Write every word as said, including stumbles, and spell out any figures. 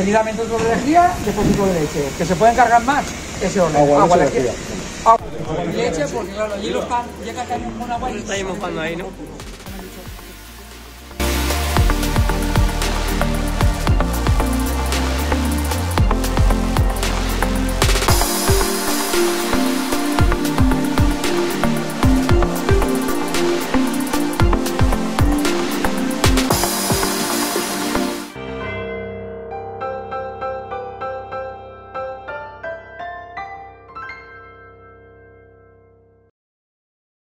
seguidamente otro de lejía, después otro de leche. Que se pueden cargar más, ese orden. Agua, Agua, leche, leche, lejía. agua y leche, porque claro, allí los can, llega también con agua y Está ahí mojando ahí, ¿no?